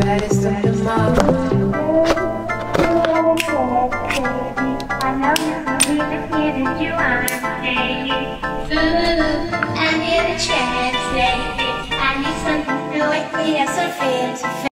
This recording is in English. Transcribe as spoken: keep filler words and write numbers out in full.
that is something more. I know you believe it, didn't you? I'm saying, ooh, I need a chance, lady. I need something new, yeah, some fancy.